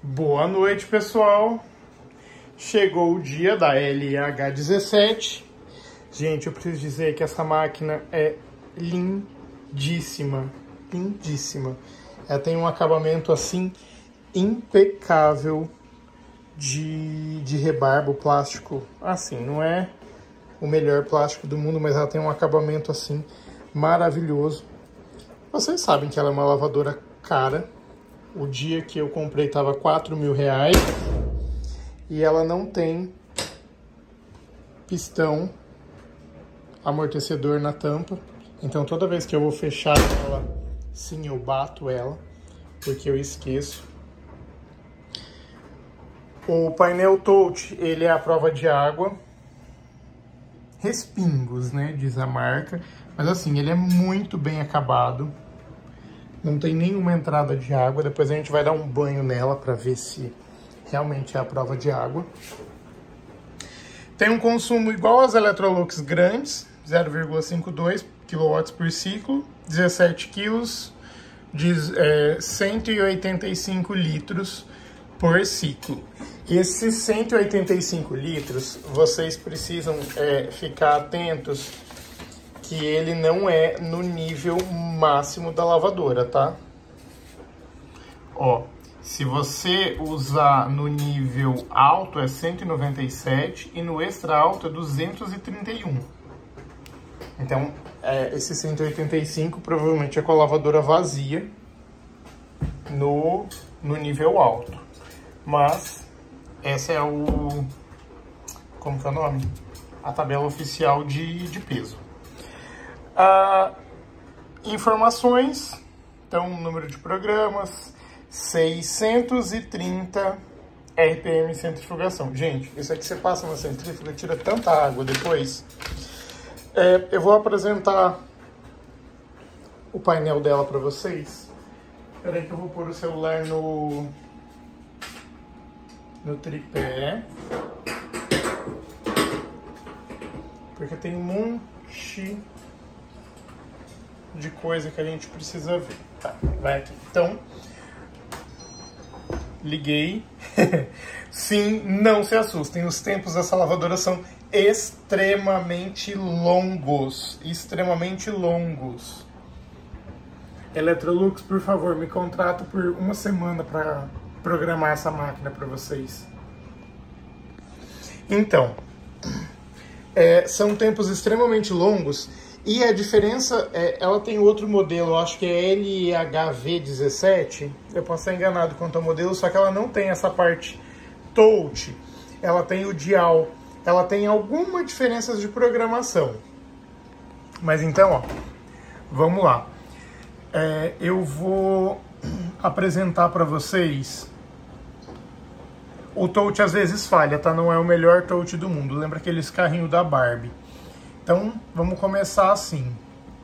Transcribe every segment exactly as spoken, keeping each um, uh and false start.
Boa noite, pessoal. Chegou o dia da L H dezessete. Gente, eu preciso dizer que essa máquina é lindíssima, lindíssima. Ela tem um acabamento assim impecável de, de rebarbo, plástico. Assim, não é o melhor plástico do mundo, mas ela tem um acabamento assim maravilhoso. Vocês sabem que ela é uma lavadora cara. O dia que eu comprei estava quatro mil reais e ela não tem pistão amortecedor na tampa. Então toda vez que eu vou fechar ela, sim, eu bato ela, porque eu esqueço. O painel touch, ele é à prova de água. Respingos, né, diz a marca. Mas assim, ele é muito bem acabado. Não tem nenhuma entrada de água. Depois a gente vai dar um banho nela para ver se realmente é a prova de água. Tem um consumo igual às Electrolux grandes, zero vírgula cinquenta e dois quilowatts por ciclo, dezessete quilos, de é, cento e oitenta e cinco litros por ciclo. Esses cento e oitenta e cinco litros, vocês precisam é, ficar atentos que ele não é no nível máximo da lavadora, tá? Ó, se você usar no nível alto é cento e noventa e sete e no extra alto é duzentos e trinta e um. Então, é, esse cento e oitenta e cinco provavelmente é com a lavadora vazia no, no nível alto. Mas, essa é o... como que é o nome? A tabela oficial de, de peso. Ah, informações, então, número de programas, seiscentos e trinta R P M centrifugação. Gente, isso aqui você passa na centrífuga e tira tanta água depois. É, eu vou apresentar o painel dela para vocês. Espera aí que eu vou pôr o celular no, no tripé. Porque tem um monte de coisa que a gente precisa ver. Tá, vai aqui. Então, liguei. Sim, não se assustem. Os tempos dessa lavadora são extremamente longos. Extremamente longos. Electrolux, por favor, me contrata por uma semana para programar essa máquina para vocês. Então, é, são tempos extremamente longos. E a diferença, é, ela tem outro modelo, eu acho que é L H V dezessete, eu posso estar enganado quanto ao modelo, só que ela não tem essa parte touch, ela tem o dial, ela tem algumas diferenças de programação. Mas então, ó, vamos lá. É, eu vou apresentar para vocês. O touch às vezes falha, tá? Não é o melhor touch do mundo, lembra aqueles carrinhos da Barbie. Então, vamos começar assim.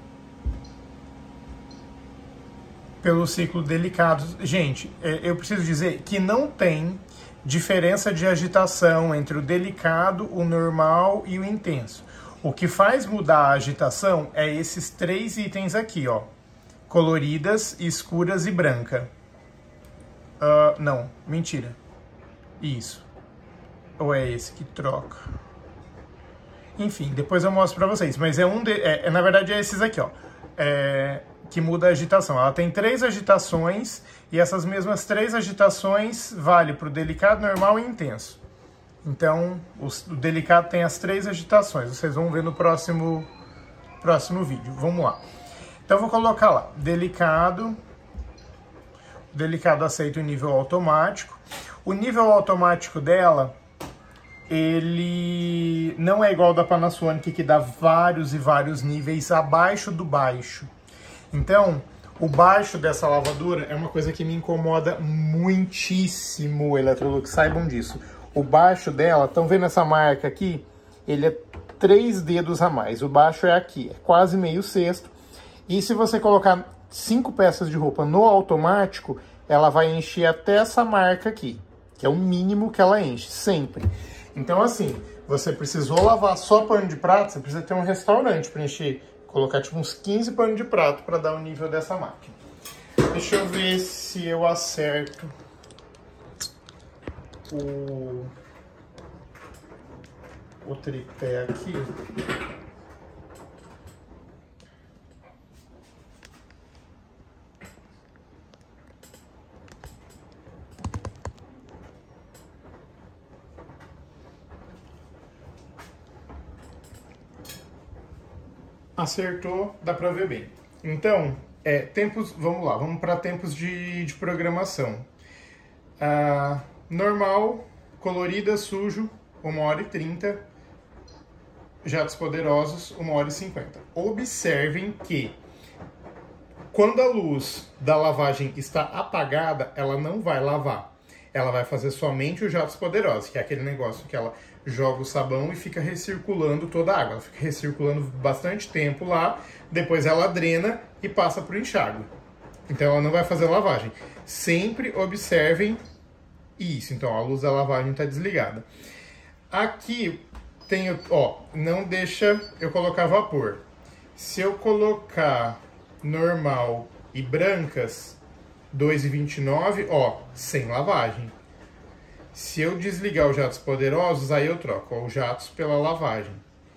Pelo ciclo delicado. Gente, eu preciso dizer que não tem diferença de agitação entre o delicado, o normal e o intenso. O que faz mudar a agitação é esses três itens aqui, ó. Coloridas, escuras e branca. Uh, não, mentira. Isso. Ou é esse que troca? Enfim, depois eu mostro pra vocês, mas é um de, é, é, na verdade é esses aqui, ó, é, que muda a agitação. Ela tem três agitações e essas mesmas três agitações valem pro delicado, normal e intenso. Então, o, o delicado tem as três agitações, vocês vão ver no próximo, próximo vídeo. Vamos lá. Então eu vou colocar lá, delicado, o delicado aceita o nível automático. O nível automático dela, ele não é igual ao da Panasonic, que dá vários e vários níveis abaixo do baixo. Então, o baixo dessa lavadora é uma coisa que me incomoda muitíssimo, Electrolux, saibam disso. O baixo dela, estão vendo essa marca aqui? Ele é três dedos a mais. O baixo é aqui, é quase meio cesto. E se você colocar cinco peças de roupa no automático, ela vai encher até essa marca aqui, que é o mínimo que ela enche, sempre. Então, assim, você precisou lavar só pano de prato, você precisa ter um restaurante para encher, colocar tipo uns quinze panos de prato para dar o nível dessa máquina. Deixa eu ver se eu acerto o, o tripé aqui. Acertou, dá pra ver bem. Então, é, tempos, vamos lá, vamos para tempos de, de programação. Ah, normal, colorida, sujo, uma hora e trinta. Jatos poderosos, uma hora e cinquenta. Observem que quando a luz da lavagem está apagada, ela não vai lavar. Ela vai fazer somente os jatos poderosos, que é aquele negócio que ela joga o sabão e fica recirculando toda a água. Ela fica recirculando bastante tempo lá, depois ela drena e passa para o enxágue. Então ela não vai fazer lavagem. Sempre observem isso. Então a luz da lavagem está desligada. Aqui tenho, ó, não deixa eu colocar vapor. Se eu colocar normal e brancas, dois e vinte e nove, ó, sem lavagem. Se eu desligar os jatos poderosos, aí eu troco ó, os jatos pela lavagem.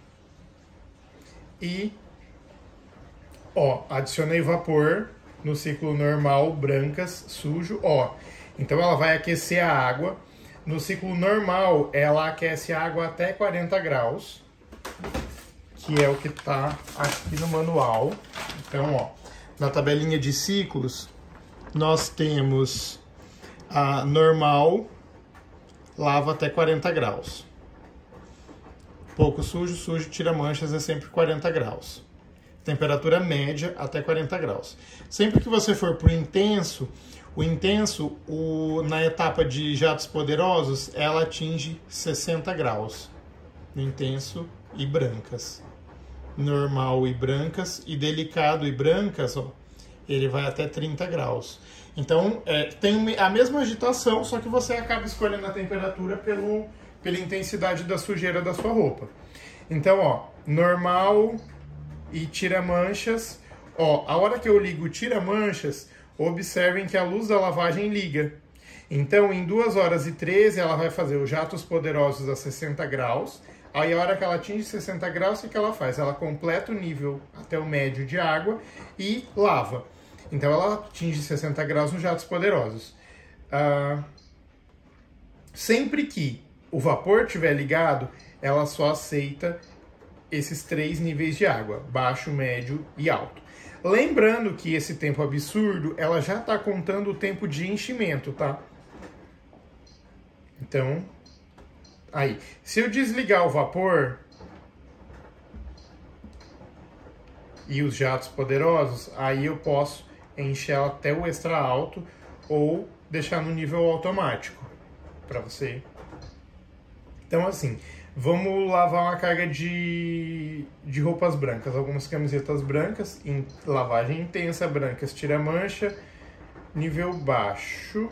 E, ó, adicionei vapor no ciclo normal, brancas, sujo, ó. Então ela vai aquecer a água. No ciclo normal, ela aquece a água até quarenta graus, que é o que está aqui no manual. Então, ó, na tabelinha de ciclos, nós temos a normal, lava até quarenta graus. Pouco sujo, sujo, tira manchas, é sempre quarenta graus. Temperatura média até quarenta graus. Sempre que você for para o intenso, o intenso, o, na etapa de jatos poderosos, ela atinge sessenta graus. Intenso e brancas. Normal e brancas, e delicado e brancas, ó, ele vai até trinta graus. Então, é, tem a mesma agitação, só que você acaba escolhendo a temperatura pelo, pela intensidade da sujeira da sua roupa. Então, ó, normal e tira manchas. Ó, a hora que eu ligo tira manchas, observem que a luz da lavagem liga. Então, em duas horas e treze, ela vai fazer os jatos poderosos a sessenta graus. Aí, a hora que ela atinge sessenta graus, o que ela faz? Ela completa o nível até o médio de água e lava. Então, ela atinge sessenta graus nos jatos poderosos. Ah, sempre que o vapor estiver ligado, ela só aceita esses três níveis de água, baixo, médio e alto. Lembrando que esse tempo absurdo, ela já está contando o tempo de enchimento, tá? Então, aí. Se eu desligar o vapor e os jatos poderosos, aí eu posso encher ela até o extra alto ou deixar no nível automático para você. Então, assim, vamos lavar uma carga de, de roupas brancas, algumas camisetas brancas, em lavagem intensa, brancas, tira mancha, nível baixo,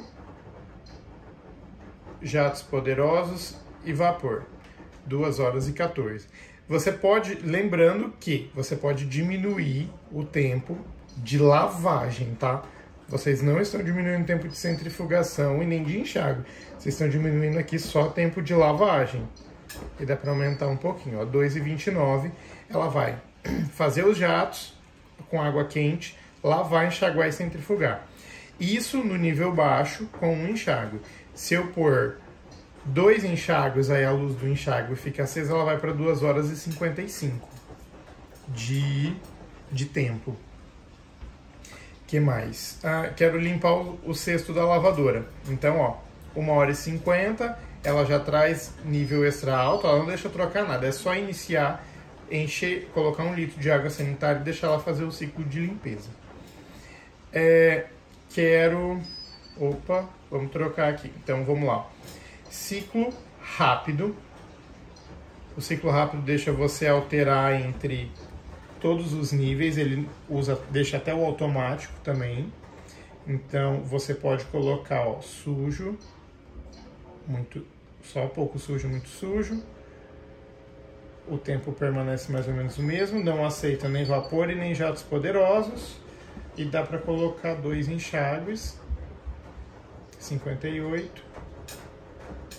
jatos poderosos e vapor, duas horas e quatorze. Você pode, lembrando que você pode diminuir o tempo de lavagem, tá? Vocês não estão diminuindo o tempo de centrifugação e nem de enxágue. Vocês estão diminuindo aqui só o tempo de lavagem. E dá para aumentar um pouquinho, ó, dois e vinte e nove. Ela vai fazer os jatos com água quente, lavar, enxaguar e centrifugar. Isso no nível baixo com um enxágue. Se eu pôr dois enxágues, aí a luz do enxágue fica acesa, ela vai para duas horas e cinquenta e cinco de, de tempo. Que mais? Ah, quero limpar o, o cesto da lavadora. Então, ó, uma hora e cinquenta, ela já traz nível extra alto, ela não deixa eu trocar nada, é só iniciar, encher, colocar um litro de água sanitária e deixar ela fazer o ciclo de limpeza. É, quero... Opa, vamos trocar aqui. Então, vamos lá. Ciclo rápido. O ciclo rápido deixa você alterar entre todos os níveis, ele usa, deixa até o automático também. Então você pode colocar, ó, sujo, muito, só pouco sujo, muito sujo. O tempo permanece mais ou menos o mesmo, não aceita nem vapor e nem jatos poderosos. E dá para colocar dois enxágues, cinquenta e oito.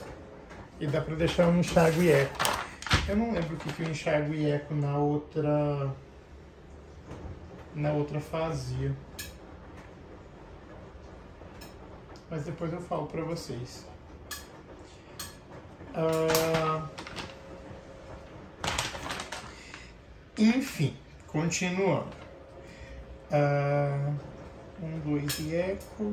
E dá pra deixar um enxágue e eco. Eu não lembro o que, que o enxágue e eco na outra... Na outra fazia. Mas depois eu falo pra vocês. Ah... Enfim, continuando. Ah... Um, dois e eco.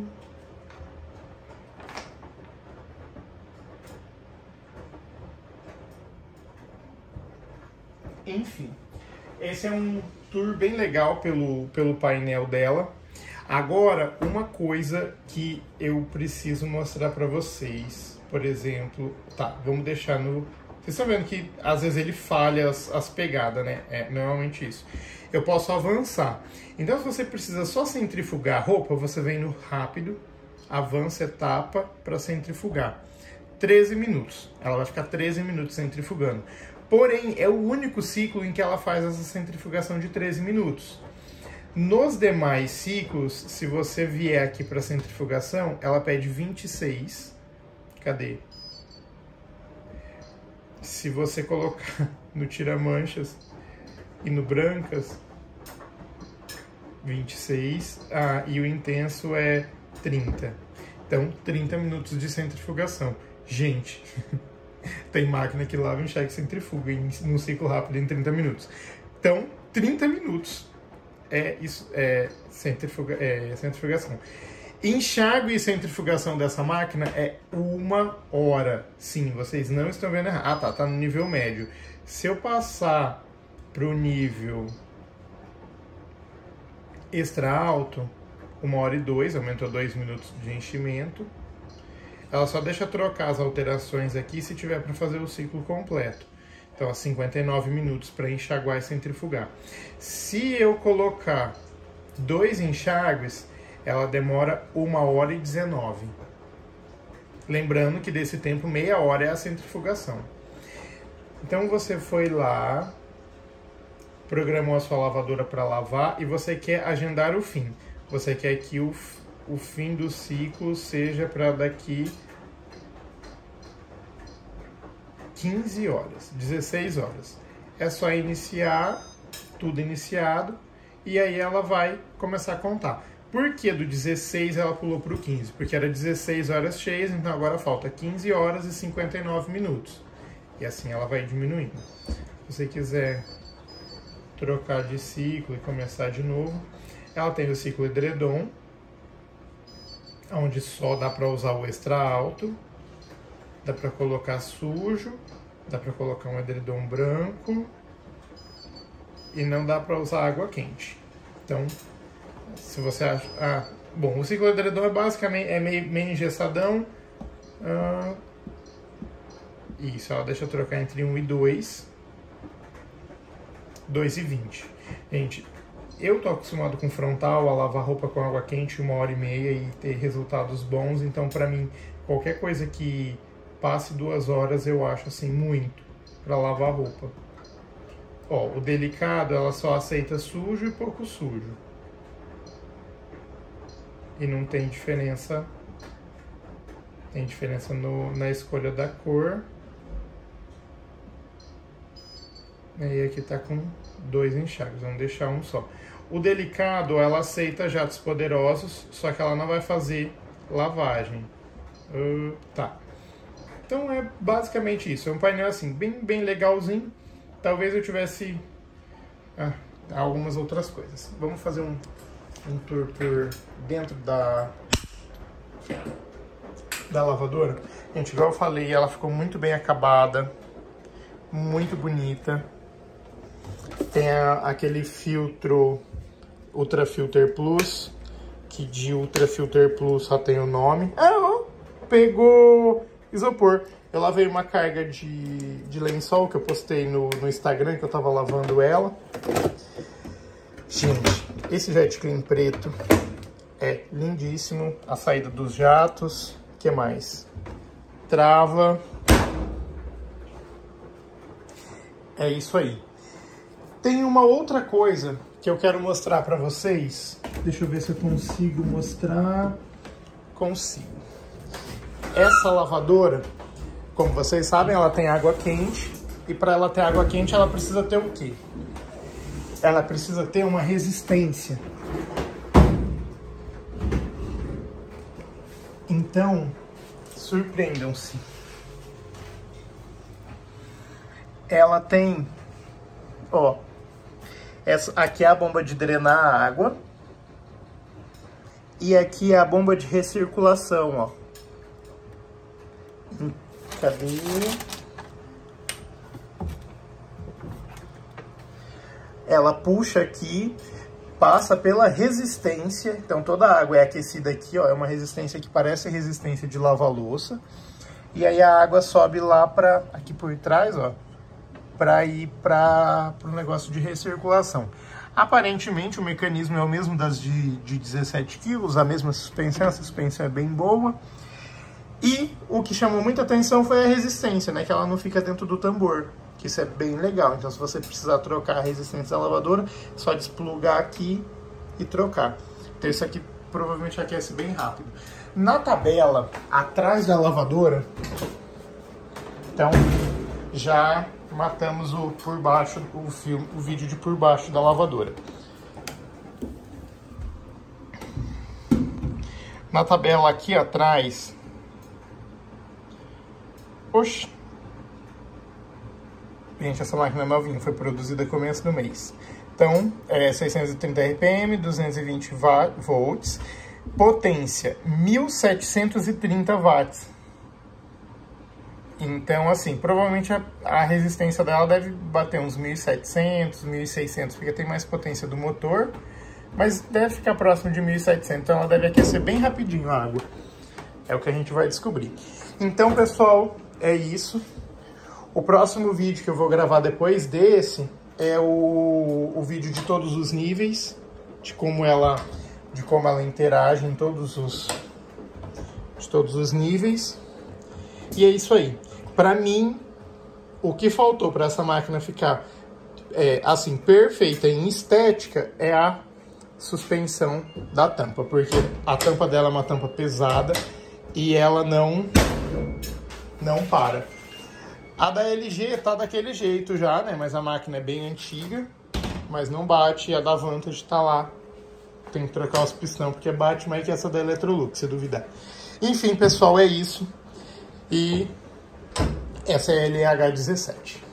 Enfim, esse é um tour bem legal pelo, pelo painel dela. Agora, uma coisa que eu preciso mostrar para vocês, por exemplo, tá, vamos deixar no... Vocês estão vendo que às vezes ele falha as, as pegadas, né? É normalmente isso. Eu posso avançar. Então, se você precisa só centrifugar a roupa, você vem no rápido, avança etapa para centrifugar. treze minutos. Ela vai ficar treze minutos centrifugando. Porém, é o único ciclo em que ela faz essa centrifugação de treze minutos. Nos demais ciclos, se você vier aqui para centrifugação, ela pede vinte e seis. Cadê? Se você colocar no tira-manchas e no brancas, vinte e seis. Ah, e o intenso é trinta. Então, trinta minutos de centrifugação. Gente, tem máquina que lava, enxágue e centrifuga em, num ciclo rápido em trinta minutos. Então, trinta minutos é, isso, é, centrifuga, é centrifugação. Enxágue e centrifugação dessa máquina é uma hora. Sim, vocês não estão vendo errado. Ah, tá, tá no nível médio. Se eu passar para o nível extra alto, uma hora e dois, aumentou dois minutos de enchimento. Ela só deixa trocar as alterações aqui se tiver para fazer o ciclo completo. Então, cinquenta e nove minutos para enxaguar e centrifugar. Se eu colocar dois enxágues, ela demora uma hora e dezenove. Lembrando que desse tempo, meia hora é a centrifugação. Então, você foi lá, programou a sua lavadora para lavar e você quer agendar o fim. Você quer que o, o fim do ciclo seja para daqui quinze horas, dezesseis horas. É só iniciar, tudo iniciado, e aí ela vai começar a contar. Por que do dezesseis ela pulou para o quinze? Porque era dezesseis horas cheias, então agora falta quinze horas e cinquenta e nove minutos. E assim ela vai diminuindo. Se você quiser trocar de ciclo e começar de novo, ela tem o ciclo edredom, onde só dá para usar o extra alto, dá para colocar sujo, dá para colocar um edredom branco e não dá para usar água quente. Então, se você acha... Ah, bom, o ciclo edredom é basicamente é meio, meio engessadão. Ah, isso, ela deixa eu trocar entre um e dois. dois e vinte. Gente, eu tô acostumado com frontal, a lavar roupa com água quente uma hora e meia e ter resultados bons. Então, pra mim, qualquer coisa que passe duas horas, eu acho assim, muito pra lavar roupa. Ó, o delicado, ela só aceita sujo e pouco sujo. E não tem diferença, tem diferença no, na escolha da cor. E aqui tá com dois enxágues, vamos deixar um só. O delicado, ela aceita jatos poderosos, só que ela não vai fazer lavagem. Uh, tá. Então é basicamente isso, é um painel assim, bem, bem legalzinho. Talvez eu tivesse ah, algumas outras coisas. Vamos fazer um, um tour por dentro da, da lavadora. Gente, igual eu falei, ela ficou muito bem acabada, muito bonita. Tem a, aquele filtro Ultra Filter Plus, que de Ultra Filter Plus só tem o nome. Ah, ó, pegou isopor. Eu lavei uma carga de, de lençol que eu postei no, no Instagram, que eu tava lavando ela. Gente, esse Jet Clean preto é lindíssimo. A saída dos jatos. O que mais? Trava. É isso aí. Tem uma outra coisa que eu quero mostrar pra vocês. Deixa eu ver se eu consigo mostrar. Consigo. Essa lavadora, Como vocês sabem, ela tem água quente. E para ela ter água quente, ela precisa ter o quê? Ela precisa ter uma resistência. Então, surpreendam-se. Ela tem, ó, essa aqui é a bomba de drenar a água. E aqui é a bomba de recirculação, ó. Cadê? Ela puxa aqui, passa pela resistência. Então toda a água é aquecida aqui, ó. É uma resistência que parece resistência de lava-louça. E aí a água sobe lá para aqui por trás, ó, para ir para o negócio de recirculação. Aparentemente o mecanismo é o mesmo das de, de dezessete quilos, a mesma suspensão, a suspensão é bem boa. E o que chamou muita atenção foi a resistência, né? Que ela não fica dentro do tambor, que isso é bem legal. Então se você precisar trocar a resistência da lavadora, é só desplugar aqui e trocar. Então isso aqui provavelmente aquece bem rápido. Na tabela, atrás da lavadora, então já matamos o por baixo, o filme, o vídeo de por baixo da lavadora. Na tabela aqui atrás, oxe, gente, essa máquina é novinha, foi produzida no começo do mês. Então, é seiscentos e trinta R P M, duzentos e vinte volts, potência mil setecentos e trinta watts. Então, assim, provavelmente a, a resistência dela deve bater uns mil e setecentos, mil e seiscentos, porque tem mais potência do motor, mas deve ficar próximo de mil e setecentos, então ela deve aquecer bem rapidinho a água. É o que a gente vai descobrir. Então, pessoal, é isso. O próximo vídeo que eu vou gravar depois desse é o, o vídeo de todos os níveis, de como ela, de como ela interage em todos os, de todos os níveis. E é isso aí. Para mim, o que faltou para essa máquina ficar é, assim, perfeita em estética é a suspensão da tampa, porque a tampa dela é uma tampa pesada e ela não, não para. A da L G tá daquele jeito já, né? Mas a máquina é bem antiga, mas não bate. E a da Vantage tá lá. Tem que trocar os pistão, porque bate mais que essa da Electrolux, se duvidar. Enfim, pessoal, é isso. E essa é a L H dezessete.